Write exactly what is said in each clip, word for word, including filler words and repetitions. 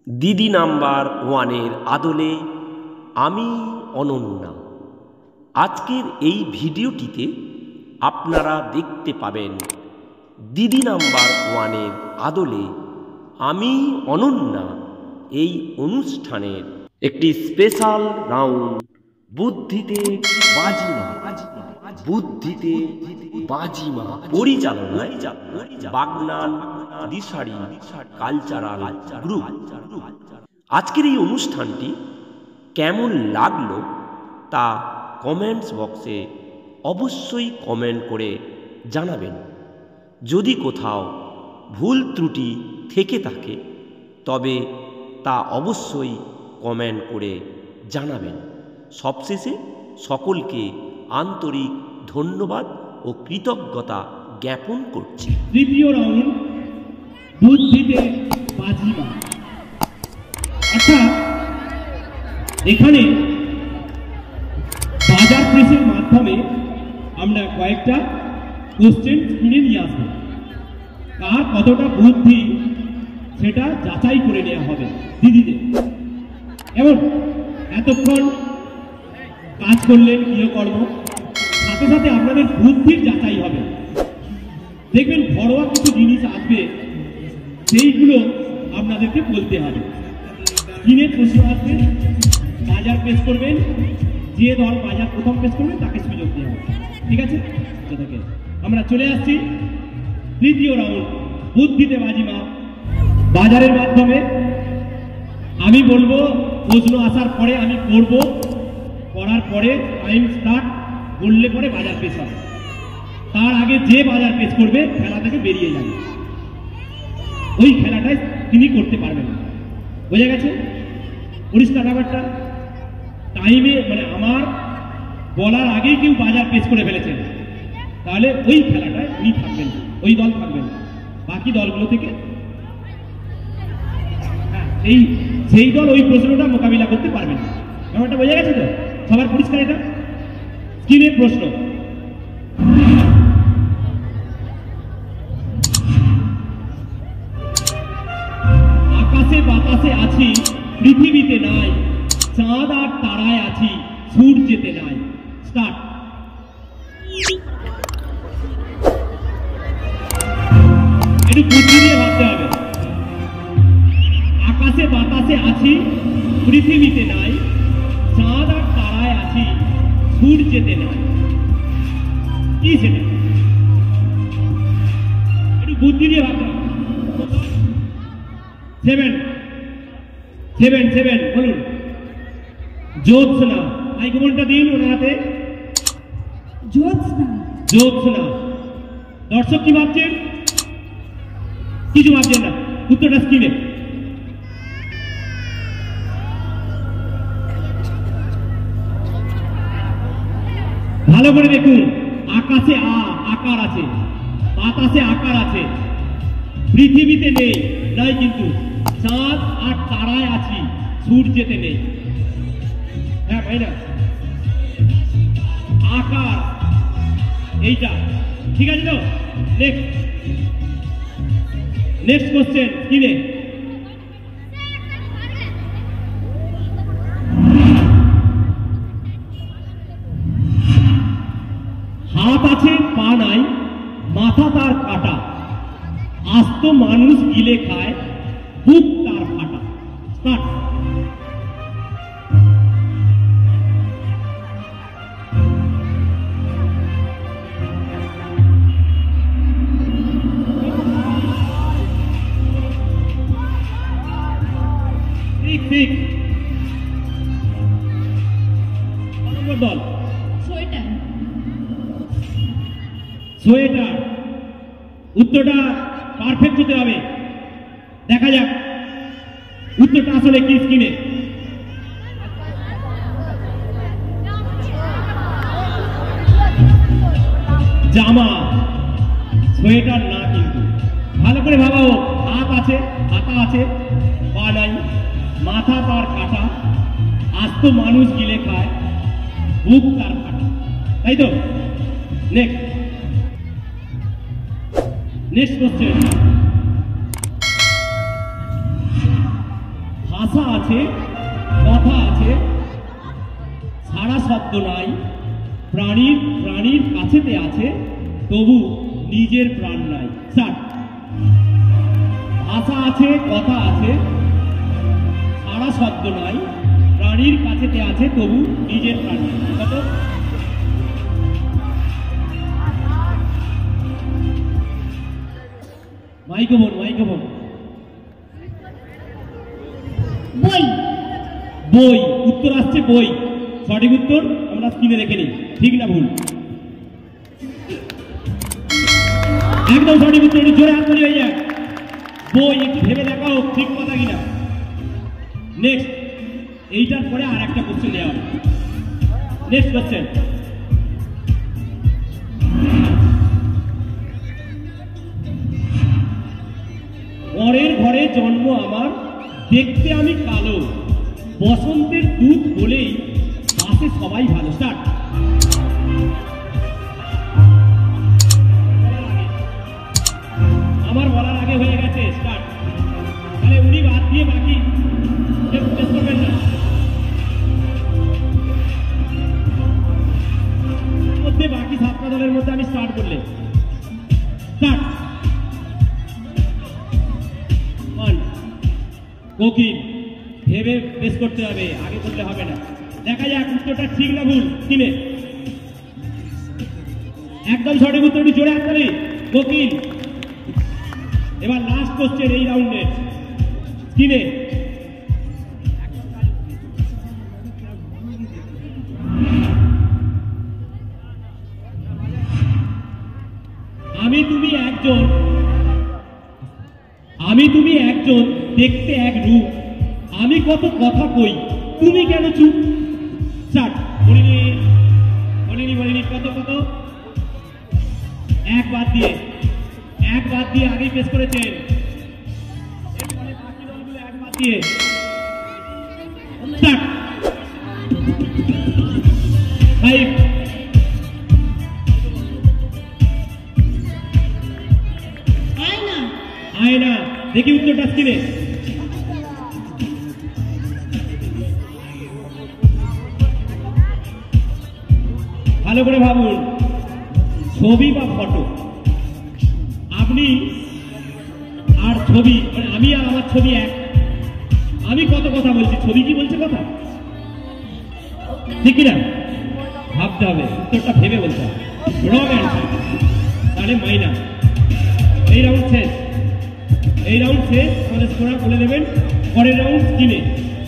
দিদি নাম্বার ওয়ানের আদলে আমি অনন্যা। আজকের এই ভিডিওটিতে আপনারা দেখতে পাবেন দিদি নাম্বার ওয়ানের আদলে আমি অনন্যা এই অনুষ্ঠানের একটি স্পেশাল রাউন্ড বুদ্ধিতে বাজিমা বুদ্ধিতে বাজিমা পরিচালনায় বাগনান দিশারি কালচারাল গ্রুপ। আজকের এই অনুষ্ঠানটি কেমন লাগলো তা কমেন্টস বক্সে অবশ্যই কমেন্ট করে জানাবেন। যদি কোথাও ভুল ত্রুটি থেকে থাকে তবে তা অবশ্যই কমেন্ট করে জানাবেন। সবশেষে সকলকে আন্তরিক ধন্যবাদ ও কৃতজ্ঞতা জ্ঞাপন করছি। তৃতীয় রাউন্ড বুদ্ধিতে বাজিমা, অর্থাৎ এখানে বাজার প্রেসের মাধ্যমে আমরা কয়েকটা কোশ্চেন কিনে নিয়ে আসবো, কার কতটা বুদ্ধি সেটা যাচাই করে নেওয়া হবে দিদিদের। এবং এতক্ষণ কাজ করলেন গৃহকর্ম, সাথে সাথে আপনাদের বুদ্ধির যাচাই হবে। দেখবেন ঘরোয়া কিছু জিনিস আসবে, সেইগুলো আপনাদেরকে বলতে হবে। কিনে প্রশ্ন আসবে, বাজার পেশ করবেন, যে দল বাজার প্রথম পেশ করবে তাকে সুযোগ দেওয়া হবে। ঠিক আছে, সেটাকে আমরা চলে আসছি তৃতীয় রাউন্ড বুদ্ধিতে বাজিমা। বাজারের মাধ্যমে আমি বলবো, প্রশ্ন আসার পরে আমি করব, করার পরে টাইম স্টার্ট করলে পরে বাজার পেশ হবে। তার আগে যে বাজার পেশ করবে খেলা থেকে বেরিয়ে যাবে, ওই খেলাটাই তিনি করতে পারবেন না। বোঝা গেছে? পরিষ্কার ব্যাপারটা? টাইমে মানে আমার বলার আগেই কেউ বাজার পেশ করে ফেলেছেন, তাহলে ওই খেলাটায় উনি থাকবেন, ওই দল থাকবেন। বাকি দলগুলো থেকে এই সেই দল ওই প্রশ্নটা মোকাবিলা করতে পারবেন না। ব্যাপারটা বোঝা গেছে তো? সবার পরিষ্কার? এটা স্ক্রিনের প্রশ্ন। আকাশে বাতাসে আছি, পৃথিবীতে নাই, চাঁদ আর তারায় আছি, সূর্যেতে নাই। স্টার্ট। একটু বুদ্ধি দিয়ে ভাবতে হবে। আকাশে বাতাসে আছি, পৃথিবীতে নাই, চাঁদ আর তারায় আছি, সূর্যেতে নাই। কি সেটা? একটু বুদ্ধি দিয়ে ভাবতে হবে। সেভেন সেভেন সেভেন বলুন। জ্যোৎস্না, মাইক্রোফোনটা দিন ওনার হাতে। জ্যোৎস্না জ্যোৎস্না। দর্শক কি ভাবছেন? কিছু ভাবছেন না, উত্তরটা স্ক্রিনে। ভালো করে দেখুন, আকাশে আ আকার আছে, বাতাসে আকার আছে, পৃথিবীতে নেই, নাই কিন্তু চাঁদ আর তারায় আছি, সূর্যেতে নেই। হ্যাঁ ভাই না, আকার এইটা ঠিক আছে তো? নেক্সট নেক্সট কোশ্চেন কিনে। হাত আছে পা নাই, মাথা তার কাটা, আস্ত মানুষ গিলে খায়, বুক তার ফাটা। স্টার্ট। ঠিক ঠিক। দল সোয়েটার সোয়েটার। উত্তরটা পারফেক্ট হতে হবে। দেখা যাক উত্তরটা আসলে কি স্ক্রিনে। জামা, সোয়েটার না কিন্তু। ভালো করে ভাবা হোক। হাত আছে, হাতা আছে, পা নাই, মাথা তার কাটা, আস্ত মানুষ গিলে খায়, বুক তার ফাটা। তাই তো? Next next question. ভাষা আছে, কথা আছে, সারা শব্দ নাই, প্রাণীর প্রাণীর কাছেতে আছে, তবু নিজের প্রাণ নাই। স্যার, ভাষা আছে, কথা আছে, সারা শব্দ নাই, প্রাণীর কাছেতে আছে, তবু নিজের প্রাণ নাই। কত? মাইক্রোফোন মাইক্রোফোন বই। বই। উত্তর আসছে বই। সঠিক উত্তর আমরা স্ক্রিনে রেখে নিই। ঠিক না ভুল? একদম সঠিক উত্তর। জোরে হাত তালি হয়ে যাক। বই। একটু ভেবে দেখাও ঠিক কথা কিনা। নেক্সট, এইটার পরে আর একটা কোশ্চেন নেওয়া হবে। Next question. পরের ঘরে জন্ম আমার, দেখতে আমি কালো, বসন্তের দুধ বলেই বাসে সবাই ভালো। স্টার্ট। আমার বলার আগে হয়ে গেছে। স্টার্ট। তাহলে উনি বাদ দিয়ে বাকি করবেন না। মধ্যে বাকি সাতটা দলের মধ্যে আমি স্টার্ট করলে স্টার্ট। কোকিল। ভেবে বেশ করতে হবে, আগে করলে হবে না। দেখা যাক উত্তরটা ঠিক না ভুল। কিনে একদম সঠিক উত্তরটি জোরে হাততালি। কোকিল। এবার লাস্ট কোশ্চেন এই রাউন্ডে। কিনে আমি তুমি একজন, আমি তুমি একজন, দেখতে এক রূপ, আমি কত কথা কই, তুমি কেন চুপ। স্টার্ট। বলিনি বলিনি বলিনি কত কত এক বাদ দিয়ে, এক বাদ দিয়ে আগেই পেশ করেছেন। এরপরে বাকি দলগুলো এক বাদ দিয়ে। স্টার্ট। ফাইভ। আয়না। আয়না। দেখি উত্তরটা স্ক্রিনে। ভালো করে ভাবুন। ছবি বা ফটো, আপনি আর ছবি, মানে আমি আর আমার ছবি এক। আমি কত কথা বলছি, ছবি কি বলছে কথা? ঠিক কিনা? ভাবতে হবে, উত্তরটা ভেবে বলতে হবে। রং অ্যান্সার, তাহলে মাইনাস। এই রাউন্ড শেষ। এই রাউন্ড শেষ। আমাদের স্কোরার বলে দেবেন। পরের রাউন্ড কিনে।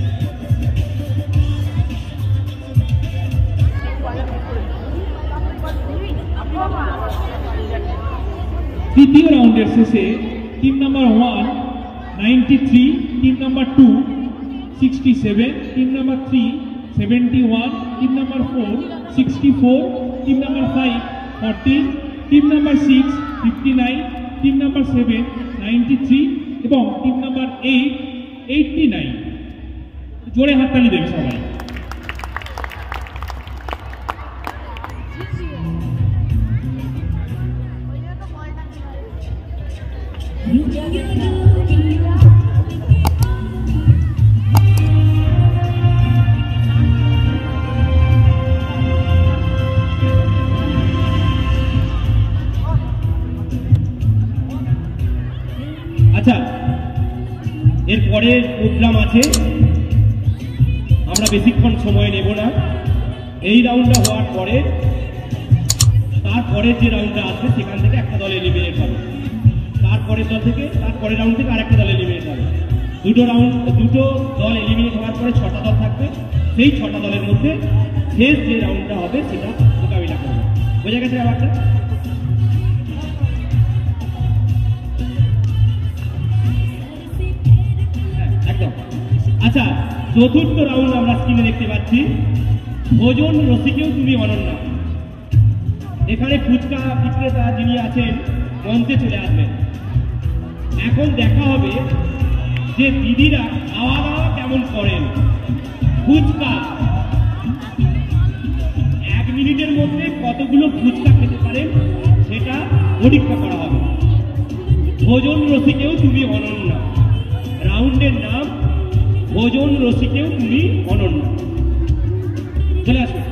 তৃতীয় রাউন্ডের শেষে team number one ninety three, team number two sixty seven, team number three seventy one, team number four sixty four, team number five fourteen, team number six fifty nine, team number seven ninety three এবং team number eight eighty nine. জোরে হাততালি দেবে সবাই। আচ্ছা, এর পরের programme আছে, আমরা বেশিক্ষণ সময় নেব না। এই রাউন্ডটা হওয়ার পরে তারপরের যে রাউন্ডটা আসবে সেখান থেকে একটা দল এলিমিনেট হবে, তারপরের দল থেকে তারপরের রাউন্ড থেকে আরেকটা দল এলিমিনেট হবে। দুটো রাউন্ড, দুটো দল এলিমিনেট হওয়ার পরে ছটা দল থাকবে। সেই ছটা দলের মধ্যে শেষ যে রাউন্ডটা হবে সেটা মোকাবিলা করবে। বোঝা গেছে ব্যাপারটা? একদম। আচ্ছা, চতুর্থ রাউন্ড আমরা স্ক্রিনে দেখতে পাচ্ছি। ভোজন রসিকেও তুমি অনন্যা। এখানে ফুচকা বিক্রেতা যিনি আছেন মঞ্চে চলে আসবেন। এখন দেখা হবে যে দিদিরা খাওয়া দাওয়া কেমন করেন। ফুচকা এক মিনিটের মধ্যে কতগুলো ফুচকা খেতে পারেন সেটা পরীক্ষা করা হবে। ভোজন রসিকেও তুমি অনন্যা। রাউন্ডের নাম ভোজন রসিকেও তুমি অনন্য। চলে আসো।